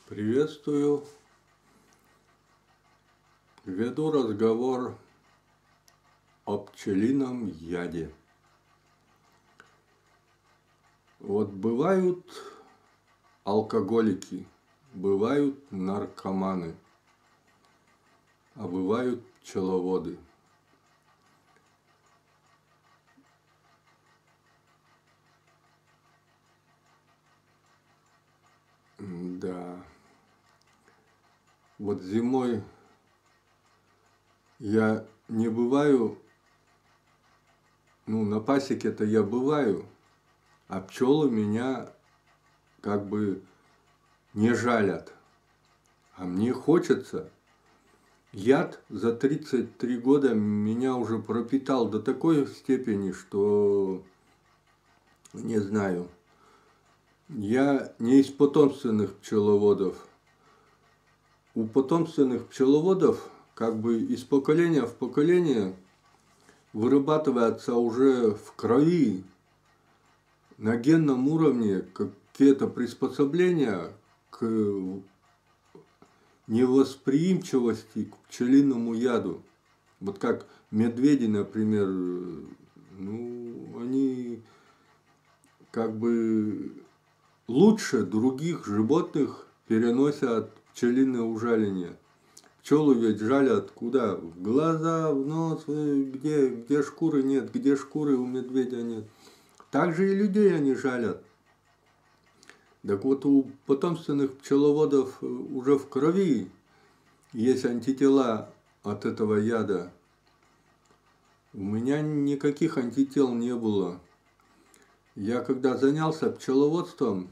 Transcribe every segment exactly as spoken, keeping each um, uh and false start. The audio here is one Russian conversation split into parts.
Приветствую. Веду разговор о пчелином яде. Вот бывают алкоголики, бывают наркоманы, а бывают пчеловоды. Да. Вот зимой я не бываю, ну, на пасеке-то я бываю, а пчелы меня как бы не жалят. А мне хочется. Яд за тридцать три года меня уже пропитал до такой степени, что не знаю. Я не из потомственных пчеловодов. У потомственных пчеловодов как бы из поколения в поколение вырабатывается уже в крови на генном уровне какие-то приспособления к невосприимчивости к пчелиному яду. Вот как медведи, например, ну, они как бы лучше других животных переносят пчелиное ужаление. Пчелы ведь жалят куда? В глаза, в нос, где, где шкуры нет, где шкуры у медведя нет. Так же и людей они жалят. Так вот, у потомственных пчеловодов уже в крови есть антитела от этого яда. У меня никаких антител не было. Я когда занялся пчеловодством,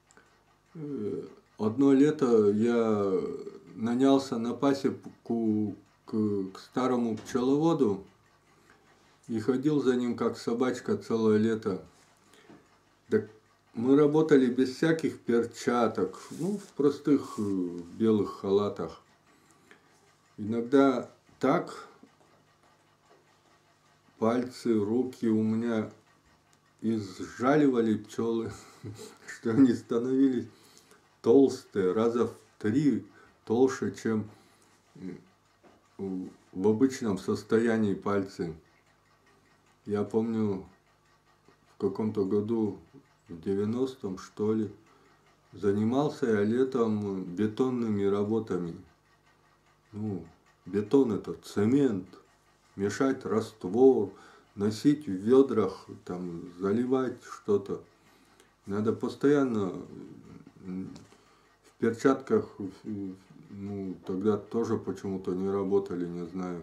одно лето я нанялся на пасеку к, к старому пчеловоду и ходил за ним как собачка целое лето. Так мы работали без всяких перчаток, ну, в простых белых халатах. Иногда так пальцы, руки у меня изжаливали пчелы, что они становились толстые, раза в три толще, чем в обычном состоянии пальцы. Я помню, в каком-то году, в девяностом, что ли, занимался я летом бетонными работами. Ну, бетон это цемент, мешать раствор, носить в ведрах, там, заливать что-то. Надо постоянно в перчатках, ну, тогда тоже почему-то не работали, не знаю.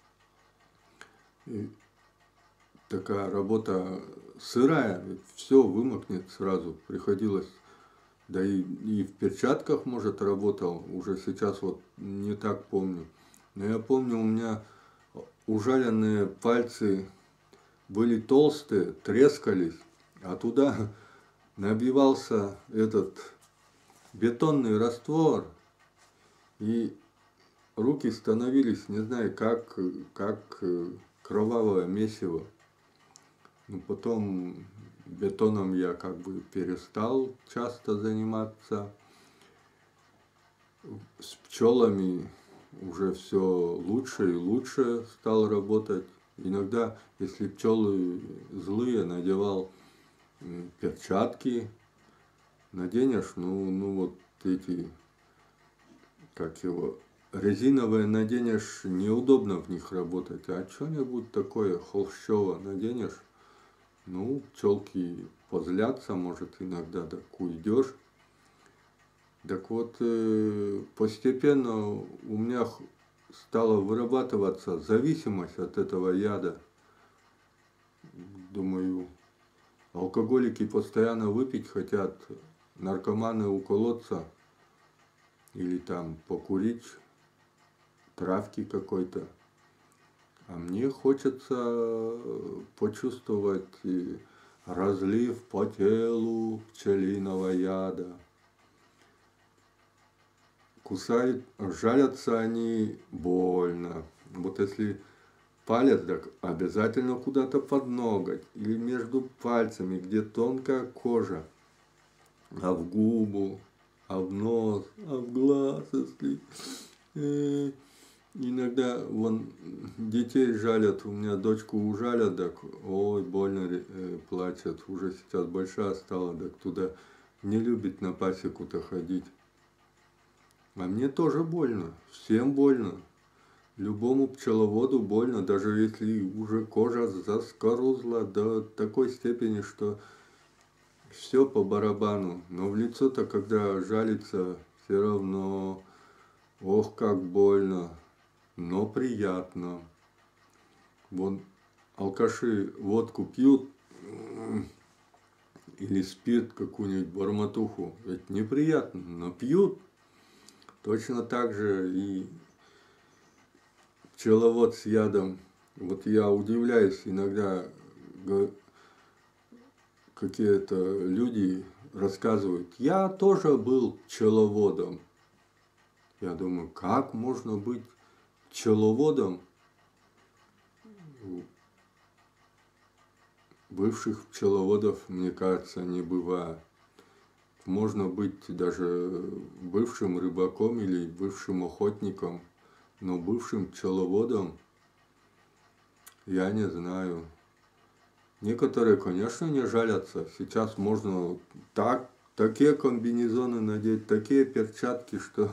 И такая работа сырая, все вымокнет сразу, приходилось. Да и, и в перчатках, может, работал, уже сейчас вот не так помню. Но я помню, у меня ужаленные пальцы были толстые, трескались, а туда набивался этот бетонный раствор, и руки становились, не знаю, как, как кровавое месиво. Но потом бетоном я как бы перестал часто заниматься. С пчелами уже все лучше и лучше стал работать. Иногда, если пчелы злые, надевал перчатки, наденешь, ну, ну вот эти, как его, резиновые наденешь, неудобно в них работать, а что-нибудь такое холщово наденешь, ну, пчелки позлятся, может, иногда так уйдешь. Так вот, постепенно у меня стала вырабатываться зависимость от этого яда. Думаю, алкоголики постоянно выпить хотят, наркоманы уколоться или там покурить травки какой-то. А мне хочется почувствовать разлив по телу пчелиного яда. Кусают, жалятся они больно. Вот если палец, так обязательно куда-то под ноготь или между пальцами, где тонкая кожа, а в губу, а в нос, а в глаз, если... Э, иногда вон детей жалят, у меня дочку ужалят, так ой, больно э, плачет, уже сейчас большая стала, так туда не любит на пасеку-то ходить. А мне тоже больно, всем больно. Любому пчеловоду больно, даже если уже кожа заскорузла до такой степени, что все по барабану. Но в лицо-то, когда жалится, все равно, ох, как больно, но приятно. Вон алкаши водку пьют или спирт какую-нибудь бормотуху, это неприятно, но пьют. Точно так же и пчеловод с ядом. Вот я удивляюсь иногда, какие-то люди рассказывают, я тоже был пчеловодом. Я думаю, как можно быть пчеловодом? Бывших пчеловодов, мне кажется, не бывает. Можно быть даже бывшим рыбаком или бывшим охотником, но бывшим пчеловодом я не знаю. Некоторые, конечно, не жалятся. Сейчас можно так, такие комбинезоны надеть, такие перчатки, что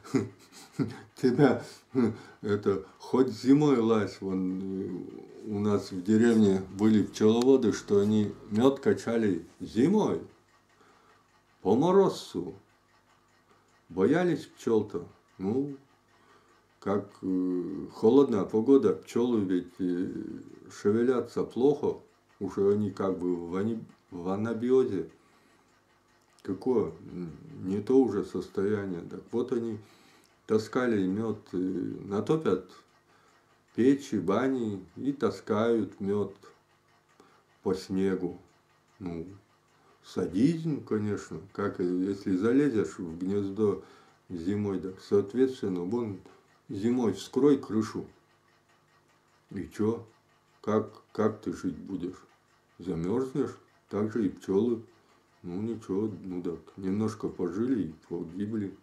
тебя это хоть зимой лазь. Вон, у нас в деревне были пчеловоды, что они мед качали зимой по морозцу. Боялись пчел-то. Ну, как э, холодная погода, пчелы ведь э, шевелятся плохо. Уже они как бы в, ани... в анабиозе. Какое? Не то уже состояние. Так вот они таскали мед, натопят печи, бани и таскают мед по снегу. Ну, садизм, конечно. Как если залезешь в гнездо зимой, так соответственно, вон зимой вскрой крышу. И чё? Как, как ты жить будешь? Замерзнешь? Так же и пчелы. Ну ничего, ну так, немножко пожили и погибли.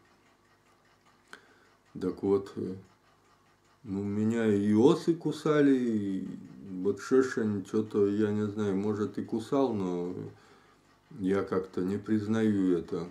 Так вот, ну меня и осы кусали, и вот шершень, что-то, я не знаю, может и кусал, но я как-то не признаю это.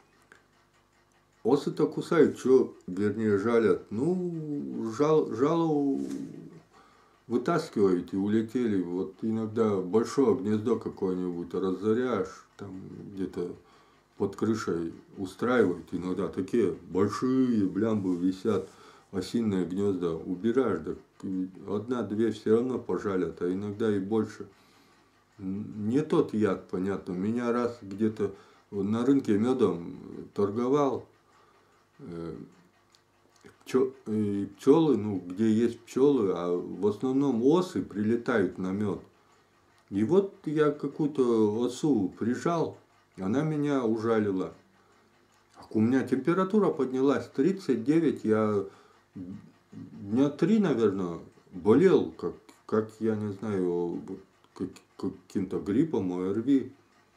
Осы-то кусают, что, вернее, жалят. Ну, жал, жало вытаскивают и улетели. Вот иногда большое гнездо какое-нибудь разоряешь, там где-то под крышей устраивают, иногда такие большие блямбы висят, осиные гнезда, убираешь, так одна-две все равно пожалят, а иногда и больше. Не тот яд, понятно. Меня раз где-то на рынке медом торговал, пчелы, ну, где есть пчелы, а в основном осы прилетают на мед. И вот я какую-то осу прижал, она меня ужалила. У меня температура поднялась тридцать девять, я дня три, наверное, болел, как, как я не знаю, как, каким-то гриппом, ОРВИ.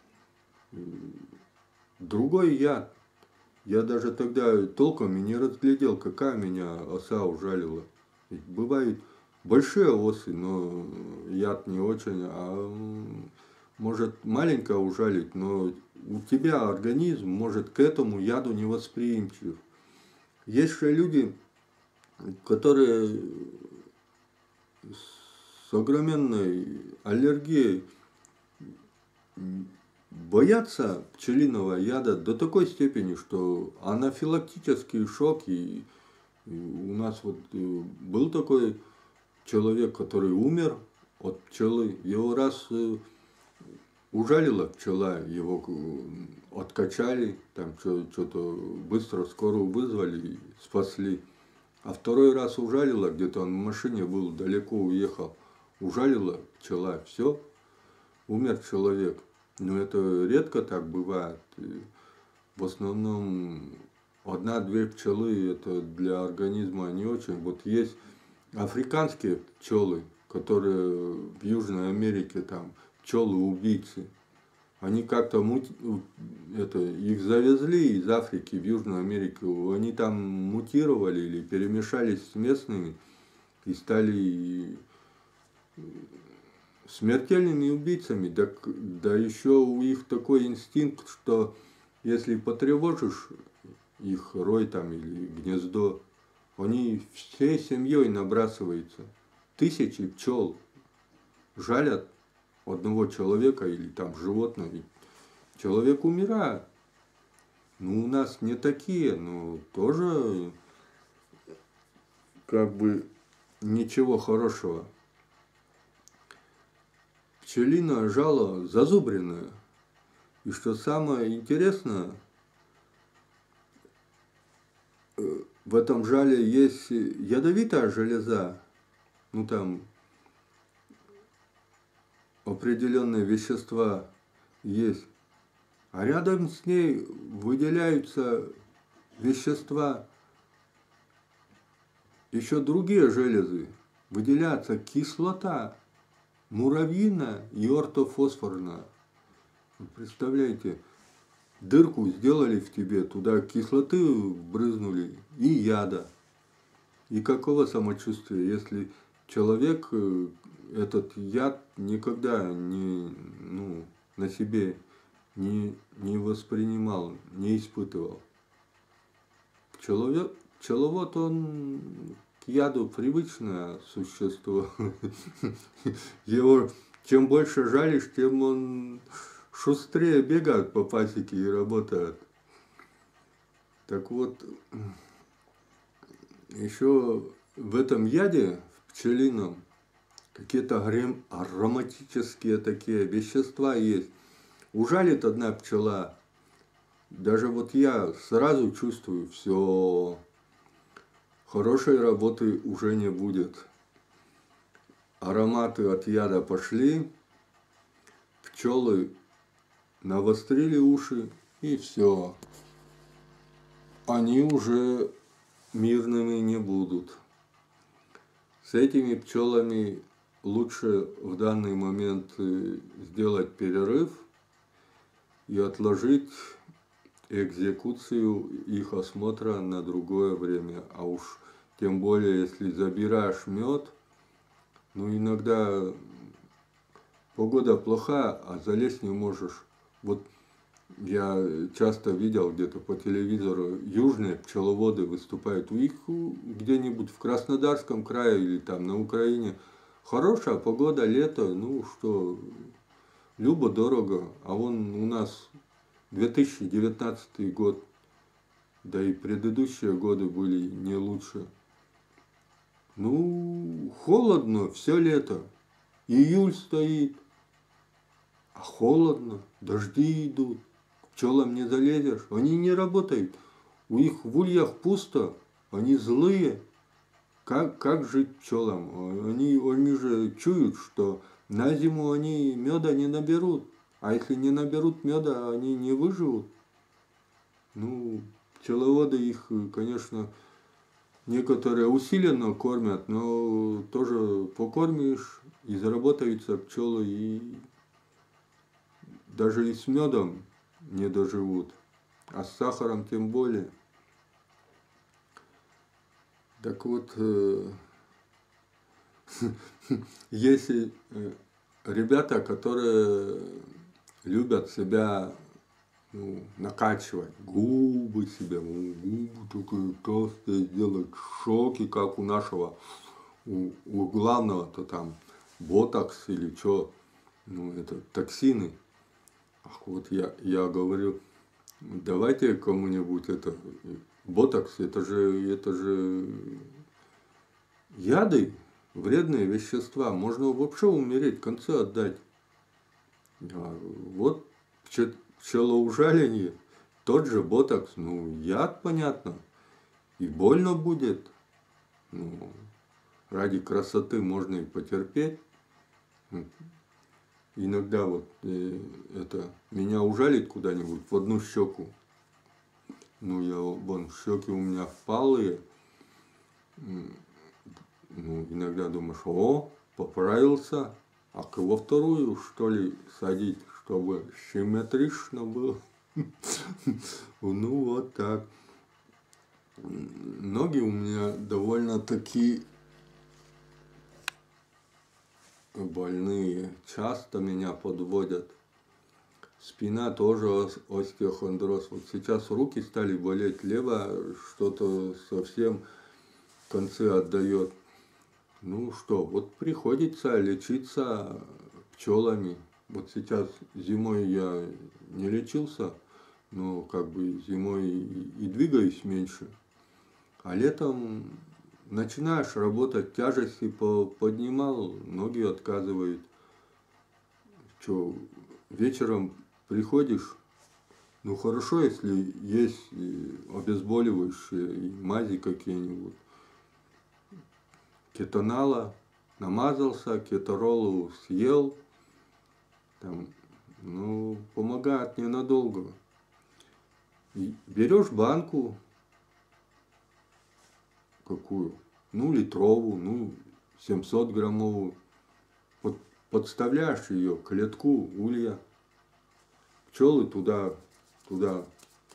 Другой яд. Я даже тогда толком и не разглядел, какая меня оса ужалила. Ведь бывают большие осы, но яд не очень, а может маленькая ужалить, но у тебя организм может к этому яду не восприимчив. Есть же люди, которые с огроменной аллергией боятся пчелиного яда до такой степени, что анафилактический шок. И, и у нас вот был такой человек, который умер от пчелы. Его раз ужалила пчела, его откачали, там что-то быстро скорую вызвали и спасли. А второй раз ужалила, где-то он в машине был, далеко уехал. Ужалила пчела, все, умер человек. Но это редко так бывает. В основном одна-две пчелы это для организма не очень. Вот есть африканские пчелы, которые в Южной Америке, там пчелы-убийцы. они как-то мути... это, их завезли из Африки в Южную Америку, они там мутировали или перемешались с местными и стали смертельными убийцами. Да, да еще у них такой инстинкт, что если потревожишь их рой там или гнездо, они всей семьей набрасываются. Тысячи пчел жалят одного человека или там животного. Человек умирает. Ну, у нас не такие, но тоже как бы ничего хорошего. Пчелиное жало зазубренное. И что самое интересное, в этом жале есть ядовитая железа, ну там определенные вещества есть, а рядом с ней выделяются вещества, еще другие железы, выделяется кислота, муравьиная и ортофосфорная. Представляете, дырку сделали в тебе, туда кислоты брызнули и яда. И какого самочувствия, если человек этот яд никогда не, ну, на себе не, не воспринимал, не испытывал. Человек, пчеловод, он к яду привычное существо. Его чем больше жалишь, тем он шустрее бегает по пасеке и работает. Так вот, еще в этом яде, в пчелином, какие-то ароматические такие вещества есть. Ужалит одна пчела, даже вот я сразу чувствую, все, хорошей работы уже не будет. Ароматы от яда пошли, пчелы навострили уши, и все. Они уже мирными не будут. С этими пчелами лучше в данный момент сделать перерыв и отложить экзекуцию их осмотра на другое время. А уж тем более, если забираешь мед, ну иногда погода плохая, а залезть не можешь. Вот я часто видел где-то по телевизору, южные пчеловоды выступают. У них где-нибудь в Краснодарском крае или там на Украине хорошая погода, лето, ну что, любо-дорого. А вон у нас две тысячи девятнадцатый год, да и предыдущие годы были не лучше. Ну, холодно все лето. Июль стоит, а холодно, дожди идут. К пчелам не залезешь, они не работают. У них в ульях пусто, они злые. Как, как жить пчелам? Они, они же чуют, что на зиму они меда не наберут. А если не наберут меда, они не выживут. Ну, пчеловоды их, конечно, некоторые усиленно кормят, но тоже покормишь, и заработаются пчелы, и даже и с медом не доживут, а с сахаром тем более. Так вот, есть ребята, которые любят себя, ну, накачивать, губы себе, ну, губы такие толстые сделать, шоки, как у нашего, у, у главного-то там ботокс или что, ну, это токсины. Ах, вот я, я говорю, давайте кому-нибудь это, ботокс, это же, это же яды, вредные вещества, можно вообще умереть, концы отдать. А вот пчелоужаление, тот же ботокс, ну, яд, понятно, и больно будет, ну, ради красоты можно и потерпеть. Иногда вот э, это меня ужалит куда-нибудь в одну щеку. Ну, я, вон, щеки у меня впалые. Ну, иногда думаешь, о, поправился, а во вторую, что ли, садить, чтобы симметрично было. Ну вот так. Ноги у меня довольно-таки больные, часто меня подводят. Спина тоже остеохондроз. Вот сейчас руки стали болеть, лево что-то совсем концы отдает. Ну что, вот приходится лечиться пчелами. Вот сейчас зимой я не лечился, но как бы зимой и двигаюсь меньше. А летом начинаешь работать, тяжести поднимал, ноги отказывают. Что, вечером приходишь, ну хорошо, если есть обезболивающие, мази какие-нибудь. Кетонала намазался, кеторолу съел, там, ну, помогает ненадолго. И берешь банку, какую, ну, литровую, ну, семьсот граммовую, вот подставляешь ее к лотку улья, пчелы туда, туда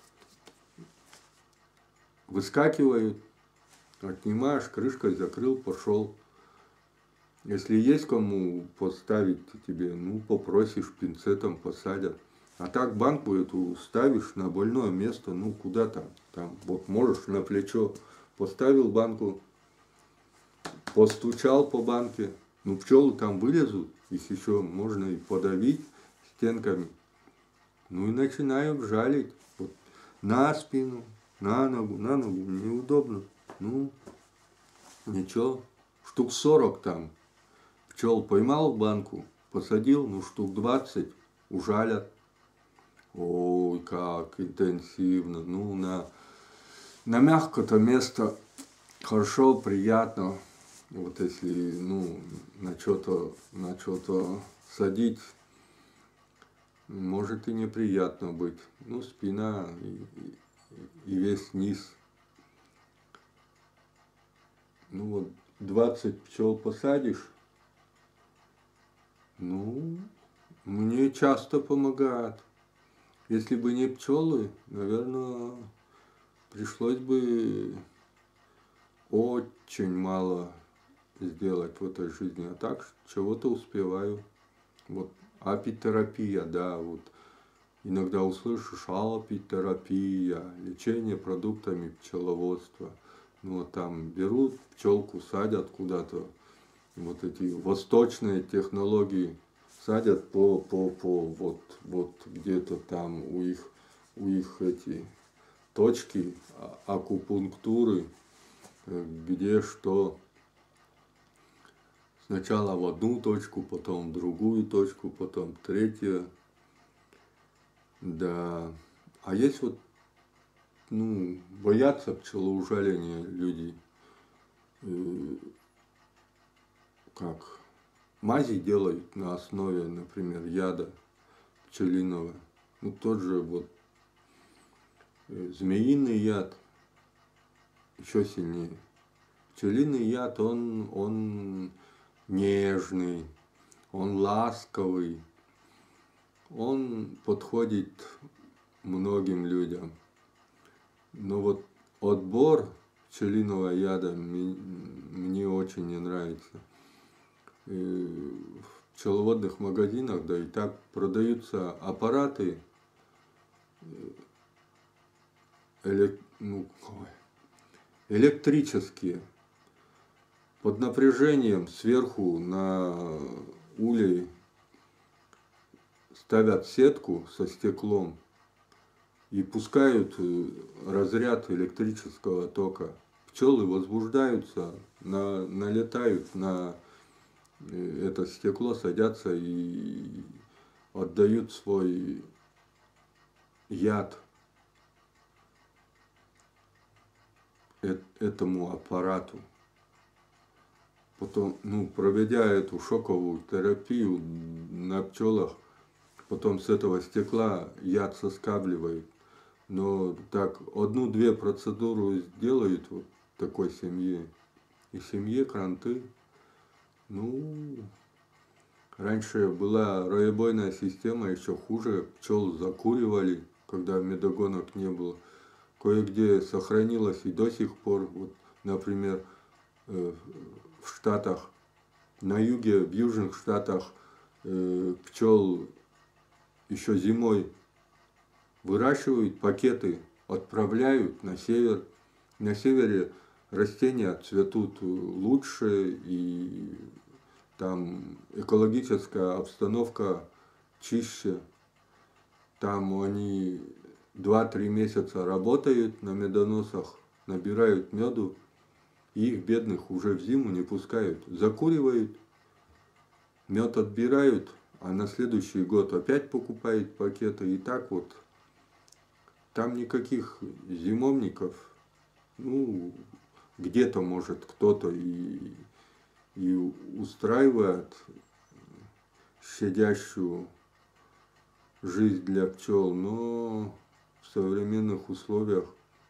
выскакивают, отнимаешь, крышкой закрыл, пошел. Если есть кому поставить тебе, ну, попросишь, пинцетом посадят. А так банку эту ставишь на больное место, ну, куда там, там, вот можешь на плечо, поставил банку, постучал по банке, ну, пчелы там вылезут, их еще можно и подавить стенками. Ну, и начинают жалить, вот, на спину, на ногу, на ногу, неудобно. Ну, ничего, штук сорок там пчел поймал в банку, посадил, ну, штук двадцать ужалят. Ой, как интенсивно. Ну, на, на мягкое-то место хорошо, приятно. Вот если, ну, на что-то, на что-то садить, может и неприятно быть. Ну, спина и, и, и весь низ. Ну, вот двадцать пчел посадишь, ну, мне часто помогает. Если бы не пчелы, наверное, пришлось бы очень мало сделать в этой жизни. А так чего-то успеваю. Вот апитерапия, да, вот иногда услышишь апитерапия, лечение продуктами пчеловодства. Ну, вот там берут пчелку, садят куда-то, вот эти восточные технологии, садят по, по, по вот, вот где-то там у их, у их эти точки акупунктуры, где что. Сначала в одну точку, потом в другую точку, потом в третью. Да. А есть вот, ну, боятся пчелоужаления люди. Как? Мази делают на основе, например, яда пчелиного. Ну, тот же вот змеиный яд еще сильнее. Пчелиный яд, он, он нежный, он ласковый, он подходит многим людям. Но вот отбор пчелиного яда мне очень не нравится. В пчеловодных магазинах, да и так продаются аппараты элек... ну, электрические, под напряжением сверху на улей ставят сетку со стеклом и пускают разряд электрического тока. Пчелы возбуждаются, на, налетают на это стекло, садятся и отдают свой яд этому аппарату. Потом, ну, проведя эту шоковую терапию на пчелах, потом с этого стекла яд соскабливает. Но так одну-две процедуры сделают вот такой семье. И семье кранты. Ну, Раньше была роебойная система, еще хуже, пчел закуривали, когда медогонок не было. Кое-где сохранилось и до сих пор, вот, например, в Штатах, на юге, в южных Штатах пчел еще зимой выращивают, пакеты отправляют на север. На севере растения цветут лучше, и там экологическая обстановка чище. Там они два-три месяца работают на медоносах, набирают меду, и их бедных уже в зиму не пускают. Закуривают, мед отбирают, а на следующий год опять покупают пакеты. И так вот. Там никаких зимовников, ну, где-то, может, кто-то и, и устраивает щадящую жизнь для пчел, но в современных условиях,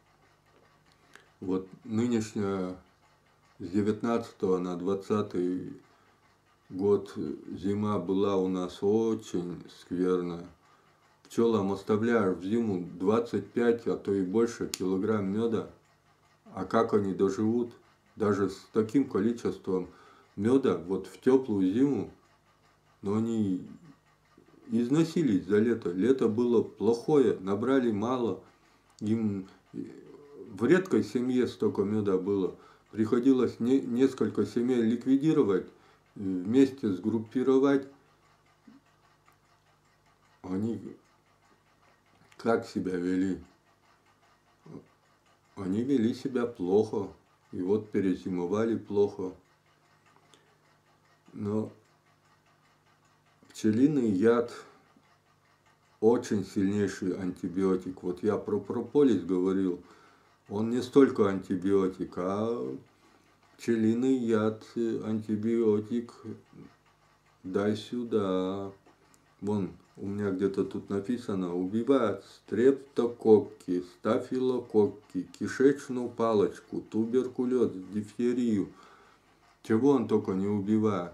вот нынешняя, с девятнадцатого на двадцатый год зима была у нас очень скверная. Пчелам оставляешь в зиму двадцать пять, а то и больше килограмм меда. А как они доживут? Даже с таким количеством меда, вот в теплую зиму, но они износились за лето. Лето было плохое, набрали мало. Им в редкой семье столько меда было. Приходилось не, несколько семей ликвидировать, вместе сгруппировать. Они как себя вели? Они вели себя плохо, и вот перезимовали плохо. Но пчелиный яд очень сильнейший антибиотик. Вот я про прополис говорил, он не столько антибиотик, а пчелиный яд антибиотик. Дай сюда. Вон, у меня где-то тут написано: убивает стрептококки, стафилококки, кишечную палочку, туберкулез, дифтерию. Чего он только не убивает.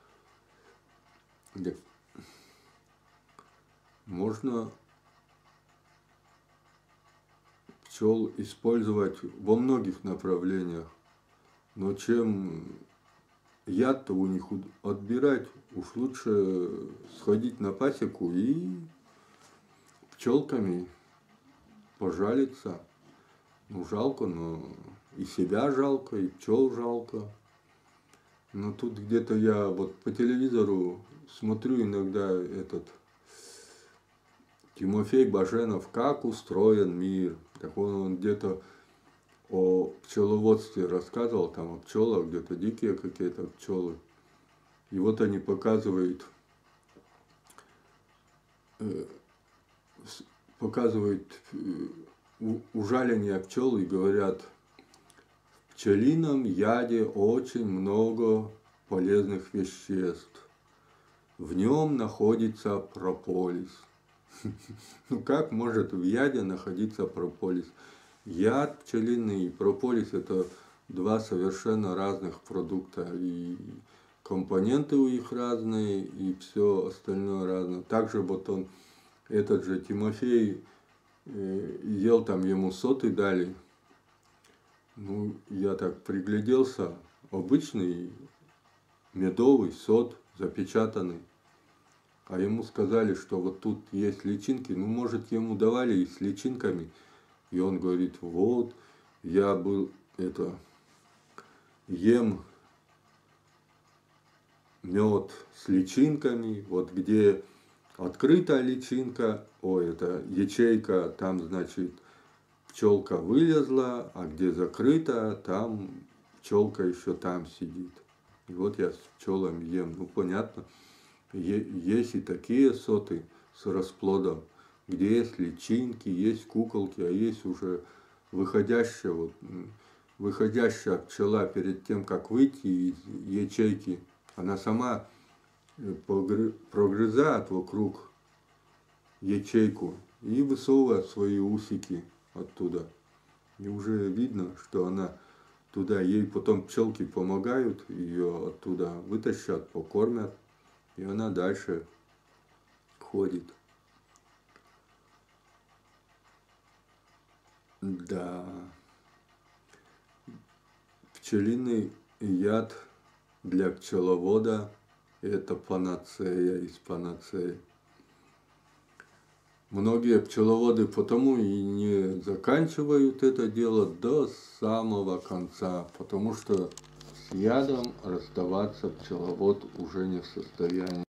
Можно пчел использовать во многих направлениях, но чем яд-то у них отбирать, уж лучше сходить на пасеку и пчелками пожалиться. Ну, жалко, но и себя жалко, и пчел жалко. Но тут где-то я вот по телевизору смотрю иногда этот Тимофей Баженов, как устроен мир. Так он, он где-то о пчеловодстве рассказывал, там о пчелах, где-то дикие какие-то пчелы. И вот они показывают, э, показывают э, ужаление пчел и говорят: в пчелином яде очень много полезных веществ. В нем находится прополис. Ну как может в яде находиться прополис? Яд пчелиный и прополис — это два совершенно разных продукта. И компоненты у них разные, и все остальное разное. Также вот он, этот же Тимофей, ел, там ему соты дали. Ну, я так пригляделся. Обычный медовый сот, запечатанный. А ему сказали, что вот тут есть личинки. Ну, может, ему давали и с личинками. И он говорит: вот, я был, это, ем мед с личинками, вот где открытая личинка, ой, это ячейка, там, значит, пчелка вылезла, а где закрыта, там пчелка еще там сидит. И вот я с пчелами ем. Ну, понятно, есть и такие соты с расплодом, где есть личинки, есть куколки, а есть уже выходящая, вот, выходящая пчела перед тем, как выйти из ячейки. Она сама прогрызает вокруг ячейку и высовывает свои усики оттуда. И уже видно, что она туда, ей потом пчелки помогают, ее оттуда вытащат, покормят. и она дальше ходит. Да, пчелиный яд для пчеловода – это панацея из панацеи. Многие пчеловоды потому и не заканчивают это дело до самого конца, потому что с ядом расставаться пчеловод уже не в состоянии.